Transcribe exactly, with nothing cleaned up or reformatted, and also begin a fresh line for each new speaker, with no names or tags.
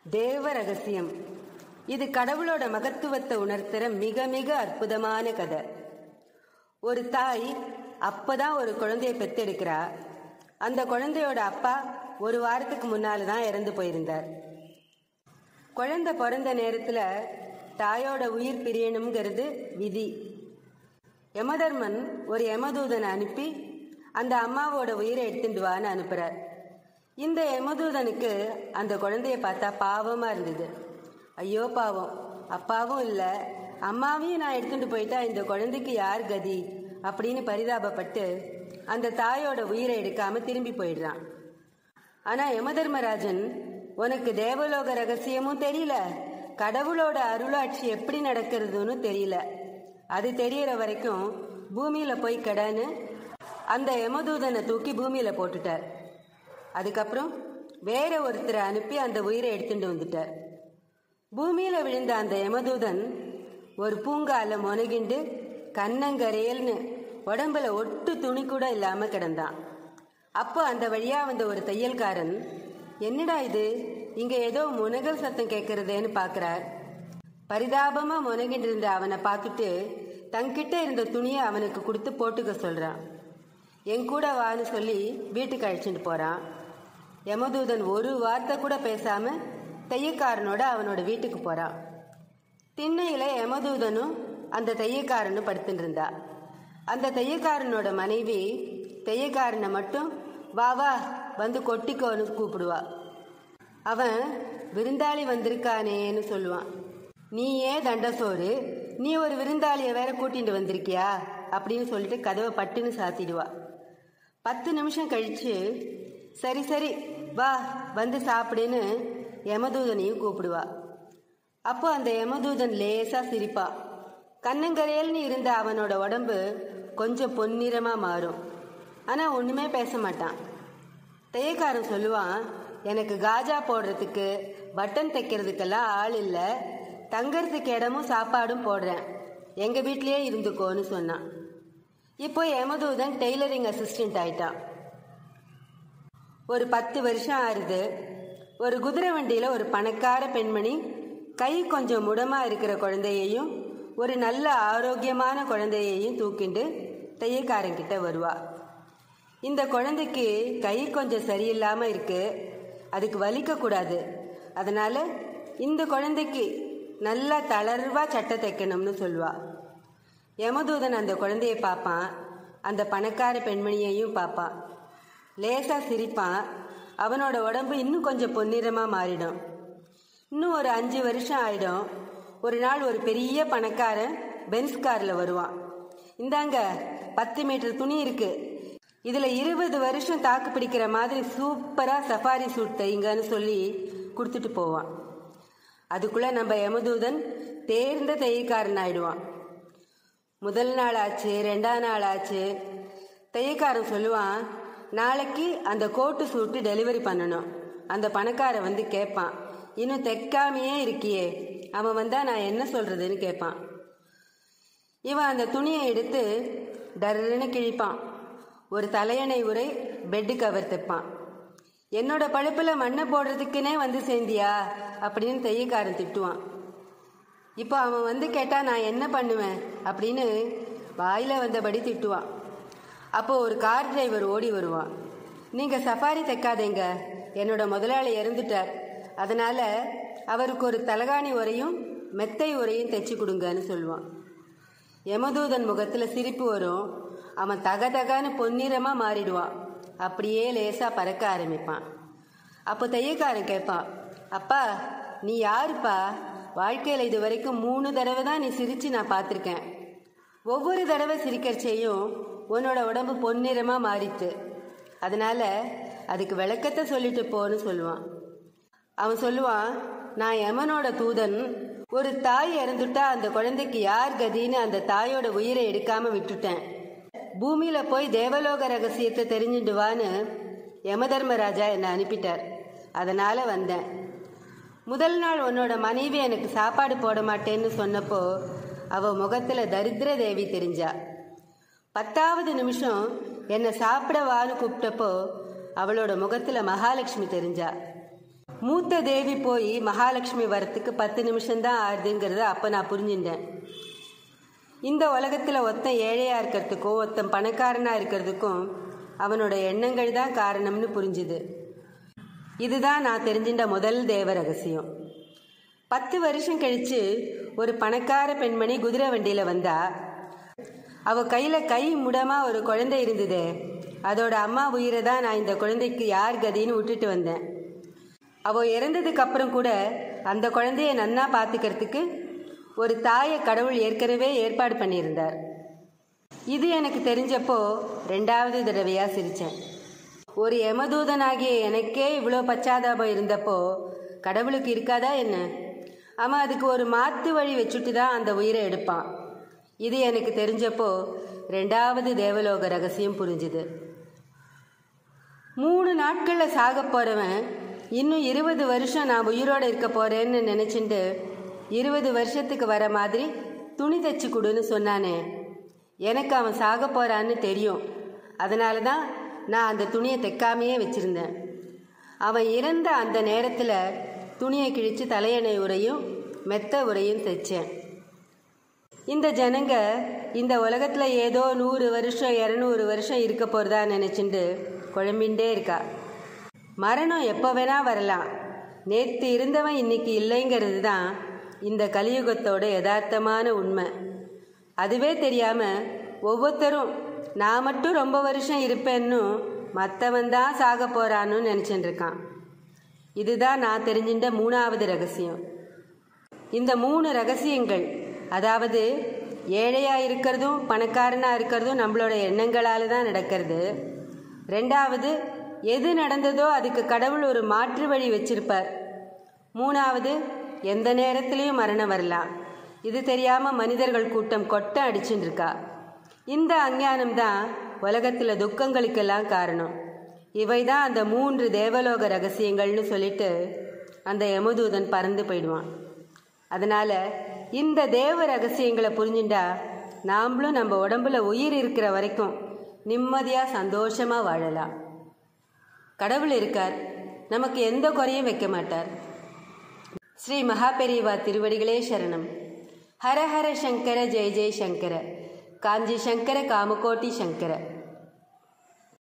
தேவ ரகசியம். இது கடவுளோட மகத்துவத்தை உணர்த்துற மிக மிக அற்புதமான கதை. ஒரு தாய் அப்பதான் ஒரு குழந்தைய பெத்தெடுக்கிறா. அந்த குழந்தையோட அப்பா ஒரு வாரத்துக்கு முன்னால தான் இறந்து போயிருந்தார். குழந்தை பிறந்த நேரத்துல தாயோட உயிர் பிரியணுங்கிறது விதி. யமதர்மன் ஒரு யமதூதனை அனுப்பி அந்த அம்மாவோட உயிரை எடுத்துட்டு வான்னு அனுப்புறார். இந்த யமதூதனுக்கு அந்த குழந்தைய பார்த்தா பாவமா இருந்தது. ஐயோ பாவம், அப்பாவும் இல்லை அம்மாவையும் நான் எடுத்துட்டு போயிட்டா இந்த குழந்தைக்கு யார் கதி அப்படின்னு பரிதாபப்பட்டு அந்த தாயோட உயிரை எடுக்காம திரும்பி போயிடுறான். ஆனா யமதர்மராஜன், உனக்கு தேவலோக ரகசியமும் தெரியல, கடவுளோட அருளாட்சி எப்படி நடக்கிறதுன்னு தெரியல, அது தெரியற வரைக்கும் பூமியில போய் கடன்னு அந்த யமதூதனை தூக்கி பூமியில போட்டுட்டார். அதுக்கப்புறம் வேற ஒருத்தரை அனுப்பி அந்த உயிரை எடுத்துட்டு வந்துட்டார். பூமியில விழுந்த அந்த யமதூதன் ஒரு பூங்கால முனகிண்டு கண்ணங்கரையல்னு உடம்புல ஒட்டு துணி கூட இல்லாம கிடந்தான். அப்போ அந்த வழியா வந்த ஒரு தையல்காரன், என்னடா இது, இங்க ஏதோ முனகல் சத்தம் கேட்கறதேன்னு பாக்குறார். பரிதாபமா முனகிட்டு இருந்த அவனை பார்த்துட்டு தங்கிட்ட இருந்த துணியை அவனுக்கு கொடுத்து போட்டுக்க சொல்றான். என் கூட வான்னு சொல்லி வீட்டுக்கு அழைச்சிட்டு போறான். யமதூதன் ஒரு வார்த்தை கூட பேசாம தையக்காரனோட அவனோட வீட்டுக்கு போறான். திண்ணையில யமதூதனும் அந்த தையக்காரனும் படுத்துட்டு இருந்தா. அந்த தையக்காரனோட மனைவி தையக்காரனை மட்டும் வா வா வந்து கொட்டிக்கோன்னு கூப்பிடுவா. அவன் விருந்தாளி வந்திருக்கானேன்னு சொல்லுவான். நீ ஏன் தண்டசோறு, நீ ஒரு விருந்தாளிய வேற கூட்டிட்டு வந்திருக்கியா அப்படின்னு சொல்லிட்டு கதவை பட்டுன்னு சாத்திடுவா. பத்து நிமிஷம் கழிச்சு சரி சரி வா வந்து சாப்பிடுன்னு யமதூதனையும் கூப்பிடுவா. அப்போ அந்த யமதூதன் லேசா சிரிப்பா. கண்ணங்கரையல்னு இருந்த அவனோட உடம்பு கொஞ்சம் பொன்னிறமா மாறும். ஆனா ஒண்ணுமே பேச மாட்டான். தையக்காரன் சொல்லுவான், எனக்கு காஜா போடுறதுக்கு பட்டன் தைக்கிறதுக்கெல்லாம் ஆள் இல்லை, தங்கறதுக்கு இடமும் சாப்பாடும் போடுறேன், எங்க வீட்லயே இருந்துக்கோன்னு சொன்னான். இப்போ யமதூதன் டெய்லரிங் அசிஸ்டன்ட் ஆயிட்டான். ஒரு பத்து வருஷம் ஆறுது. ஒரு குதிரை வண்டியில ஒரு பணக்கார பெண்மணி கை கொஞ்சம் முடமா இருக்கிற குழந்தையையும் ஒரு நல்ல ஆரோக்கியமான குழந்தையையும் தூக்கிண்டு தையக்காரங்கிட்ட வருவா. இந்த குழந்தைக்கு கை கொஞ்சம் சரியில்லாம இருக்கு, அதுக்கு வலிக்க கூடாது, அதனால இந்த குழந்தைக்கு நல்லா தளர்வா சட்டை தைக்கணும்னு சொல்லுவா. யமதூதன் அந்த குழந்தைய பார்ப்பான், அந்த பணக்கார பெண்மணியையும் பார்ப்பான். லேசா சிரிப்பான். அவனோட உடம்பு இன்னும் கொஞ்சம் பொன்னிறமா மாறிடும். இன்னும் ஒரு அஞ்சு வருஷம் ஆயிடும். ஒரு நாள் ஒரு பெரிய பணக்காரன் பென்ஸ் கார்ல வருவான். இந்தாங்க பத்து மீட்டர் துணி இருக்கு, இதுல இருபது வருஷம் தாக்கு பிடிக்கிற மாதிரி சூப்பரா சஃபாரி சூட் தைங்கன்னு சொல்லி கொடுத்துட்டு போவான். அதுக்குள்ள நம்ம யமதூதன் தேர்ந்த தையக்காரன் ஆயிடுவான். முதல் நாள் ஆச்சு, ரெண்டாம் நாள் ஆச்சு. தையக்காரன் சொல்லுவான், நாளைக்கு அந்த கோட்டு சூட்டு டெலிவரி பண்ணணும். அந்த பணக்காரன் வந்து கேட்பான், இன்னும் தைக்காமையே இருக்கியே, அவன் வந்தா நான் என்ன சொல்றதுன்னு கேட்பான். இவன் அந்த துணியை எடுத்து டர்ன்னு கிழிப்பான். ஒரு தலையணை உரை பெட்டு கவர் தைப்பான். என்னோட பழுப்புல மண்ணை போடுறதுக்குன்னே வந்து சேர்ந்தியா அப்படின்னு தையக்காரன் திட்டுவான். இப்போ அவன் வந்து கேட்டா நான் என்ன பண்ணுவேன் அப்படின்னு வாயில வந்தபடி திட்டுவான். அப்போ ஒரு கார் டிரைவர் ஓடி வருவான். நீங்க சஃபாரி தைக்காதீங்க, என்னோட முதலாளி இறந்துட்டார், அதனால அவருக்கு ஒரு தலகாணி உரையும் மெத்தை உரையும் தைச்சு கொடுங்கன்னு சொல்லுவான். யமதூதன் முகத்துல சிரிப்பு வரும். அவன் தக தகான்னு பொன்னிறமா மாறிடுவான். அப்படியே லேசா பறக்க ஆரம்பிப்பான். அப்போ தையக்காரன் கேட்பான், அப்பா நீ யாருப்பா, வாழ்க்கையில இது வரைக்கும் மூணு தடவை தான் நீ சிரிச்சு நான் பார்த்துருக்கேன், ஒவ்வொரு தடவை சிரிக்கிறச்சையும் உன்னோட உடம்பு பொன்னிறமா மாறிட்டு, அதனால அதுக்கு விளக்கத்தை சொல்லிட்டு போன்னு சொல்லுவான். அவன் சொல்லுவான், நான் யமனோட தூதன், ஒரு தாய் இறந்துட்டா அந்த குழந்தைக்கு யார் கதின்னு அந்த தாயோட உயிரை எடுக்காம விட்டுட்டேன், பூமியில போய் தேவலோக ரகசியத்தை தெரிஞ்சுட்டு வான்னு யமதர்மராஜா என்னை அனுப்பிட்டார், அதனால வந்தேன். முதல் நாள் உன்னோட மனைவி எனக்கு சாப்பாடு போட மாட்டேன்னு சொன்னப்போ அவ முகத்துல தரித்திர தேவி தெரிஞ்சா. பத்தாவது நிமிஷம் என்னை சாப்பிட வான்னு கூப்பிட்டப்போ அவளோட முகத்துல மகாலட்சுமி தெரிஞ்சா. மூத்த தேவி போய் மகாலட்சுமி வரத்துக்கு பத்து நிமிஷம்தான் ஆகுதுங்கிறத அப்போ நான் புரிஞ்சுட்டேன். இந்த உலகத்தில் ஒருத்தன் ஏழையாக இருக்கிறதுக்கும் ஒருத்தன் பணக்காரனாக இருக்கிறதுக்கும் அவனோட எண்ணங்கள் தான் காரணம்னு புரிஞ்சுது. இதுதான் நான் தெரிஞ்சின்ற முதல் தேவ ரகசியம். பத்து வருஷம் கழித்து ஒரு பணக்கார பெண்மணி குதிரை வண்டியில் வந்தா. அவள் கையில் கை முடமாக ஒரு குழந்தை இருந்ததே, அதோட அம்மா உயிரை தான் நான் இந்த குழந்தைக்கு யார் கதின்னு விட்டுட்டு வந்தேன். அவள் இறந்ததுக்கு அப்புறம் கூட அந்த குழந்தைய நன்னா பார்த்துக்கிறதுக்கு ஒரு தாயை கடவுள் ஏற்கனவே ஏற்பாடு பண்ணியிருந்தார். இது எனக்கு தெரிஞ்சப்போ ரெண்டாவது தடவையாக சிரித்தேன். ஒரு யமதூதனாகிய எனக்கே இவ்வளோ பச்சாதாபம் இருந்தப்போ கடவுளுக்கு இருக்காதா என்ன? அவன் அதுக்கு ஒரு மாற்று வழி வச்சுட்டு தான் அந்த உயிரை எடுப்பான். இது எனக்கு தெரிஞ்சப்போ ரெண்டாவது தேவலோக ரகசியம் புரிஞ்சுது. மூணு நாட்களில் சாக போகிறவன் இன்னும் இருபது வருஷம் நான் உயிரோடு இருக்க போகிறேன்னு நினச்சிட்டு இருபது வருஷத்துக்கு வர மாதிரி துணி தைச்சி கொடுன்னு சொன்னானே. எனக்கு அவன் சாக போகிறான்னு தெரியும். அதனால தான் நான் அந்த துணியை தைக்காமையே வச்சுருந்தேன். அவன் இறந்த அந்த நேரத்தில் துணியை கிழித்து தலையணை உரையும் மெத்த உரையும் தைச்சேன். இந்த ஜனங்க இந்த உலகத்தில் ஏதோ நூறு வருஷம் இரநூறு வருஷம் இருக்க போகிறதா நினச்சிட்டு குழம்பின்ண்டே இருக்கா. மரணம் எப்போ வேணா வரலாம். நேற்று இருந்தவன் இன்னைக்கு இல்லைங்கிறது தான் இந்த கலியுகத்தோட யதார்த்தமான உண்மை. அதுவே தெரியாமல் ஒவ்வொருத்தரும் நான் மட்டும் ரொம்ப வருஷம் இருப்பேன்னு மற்றவன் தான் சாக போகிறான்னு நினச்சிட்டு இருக்கான். இதுதான் நான் தெரிஞ்சின்ற மூணாவது ரகசியம். இந்த மூணு ரகசியங்கள், அதாவது ஏழையாக இருக்கிறதும் பணக்காரனாக இருக்கிறதும் நம்மளோட எண்ணங்களால் தான் நடக்கிறது. ரெண்டாவது, எது நடந்ததோ அதுக்கு கடவுள் ஒரு மாற்று வழி வச்சிருப்பார். மூணாவது, எந்த நேரத்திலையும் மரணம் வரலாம். இது தெரியாமல் மனிதர்கள் கூட்டம் கொட்டை அடிச்சுட்டு இருக்கா. இந்த அஞ்ஞானம்தான் உலகத்தில் துக்கங்களுக்கெல்லாம் காரணம். இவை தான் அந்த மூன்று தேவலோக ரகசியங்கள்னு சொல்லிட்டு அந்த யமதூதன் பறந்து போயிடுவான். அதனால் இந்த தேவ ரகசியங்களை புரிஞ்சுட்டா நாம்ளும் நம்ம உடம்புல உயிர் இருக்கிற வரைக்கும் நிம்மதியாக சந்தோஷமாக வாழலாம். கடவுள் இருக்கார், நமக்கு எந்த குறையும் வைக்க மாட்டார். ஸ்ரீ மகாபெரிவா திருவடிகளே சரணம். ஹர ஹர சங்கர ஜெய ஜெய சங்கர. காஞ்சி சங்கர காமகோட்டி சங்கர.